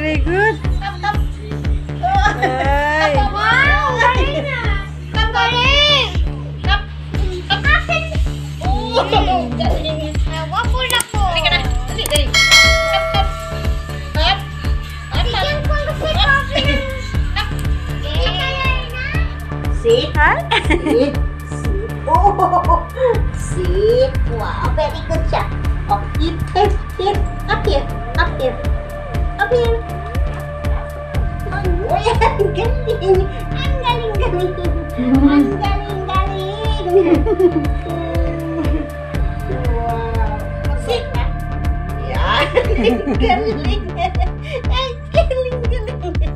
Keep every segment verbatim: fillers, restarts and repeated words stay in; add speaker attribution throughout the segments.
Speaker 1: Very good. Ay.
Speaker 2: Wow! Galing na! Galing! Oh! Galing! Wapol ako! Halika na! Dali, dali! Tap, tap! Tap! Bigyan ko kasi coffee! Tap!
Speaker 3: Sit.
Speaker 1: Hi.
Speaker 3: Sit. Sit. Oh! Sit. Wow, very good siya. Oh, hit, hit, hit. Up here. Up here. Up here. Oh, ang galing. Ang galing, galing. Ang galing, galing. Wow. Sit na. Yan. Galing. Ang galing, galing.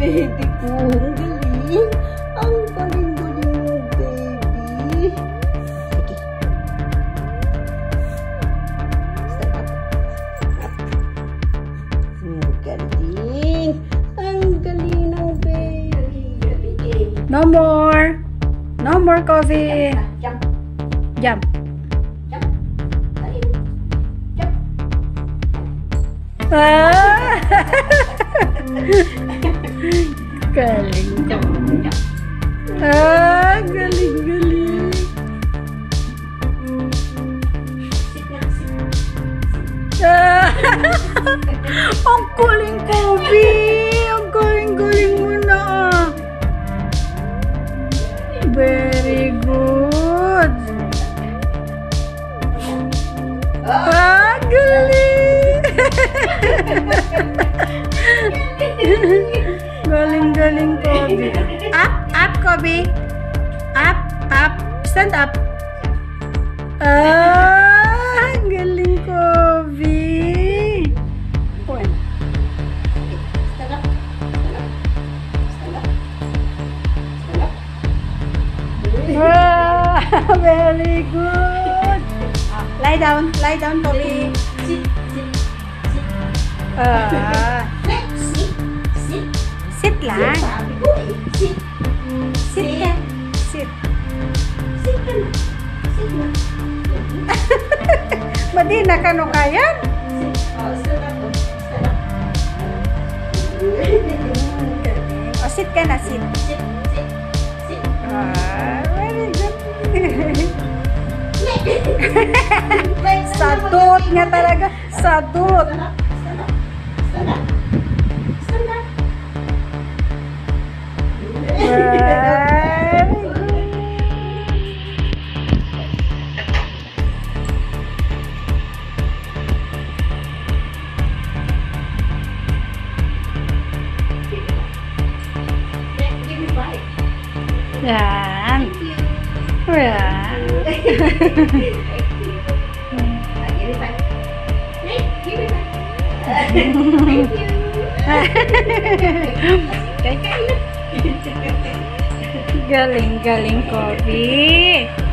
Speaker 3: baby ko. Ang galing. Ang galing-galing mo, baby. Sige. Stand up. Up. Ang galing. Ang galing ng baby.
Speaker 1: No more. No more, Covee.
Speaker 3: Jump.
Speaker 1: Jump.
Speaker 3: Jump. Dali. Jump.
Speaker 1: Ah! Galing.
Speaker 3: Jump. Jump.
Speaker 1: Ah, galing, galing.
Speaker 3: Sit na. Sit.
Speaker 1: Ah! Ang galing, Covee. Ang galing-galing mo na. Very good. Ah, galing. Galing-galing, Covee. Up, up, Covee. Up, up. Stand up. Ah, galing, Covee.
Speaker 3: Stand up. Stand up. Stand up. Stand up.
Speaker 1: Ah, very good. Ah, lie down, lie down, Covee.
Speaker 3: Sit. Sit. Sit.
Speaker 1: Ah,
Speaker 3: Sit. Sit.
Speaker 1: sit lang.
Speaker 3: Sabi ko eh. Sit.
Speaker 1: Sit ka. Sit.
Speaker 3: Sit ka na. Sit na.
Speaker 1: Madi na ka no kaya?
Speaker 3: Sit. Oh, stand up. Oh. Stand up.
Speaker 1: O, sit ka na, sit.
Speaker 3: Sit. Sit. Sit.
Speaker 1: Ah, very good.
Speaker 3: Like,
Speaker 1: Sadot nga talaga. Sadot.
Speaker 3: Stand up. Stand up. Stand up. Stand up.
Speaker 1: Very good.
Speaker 3: Give me five.
Speaker 1: Yan. Yan.
Speaker 3: Give me five. Give me five. Thank you.
Speaker 1: Galing-galing, Covee.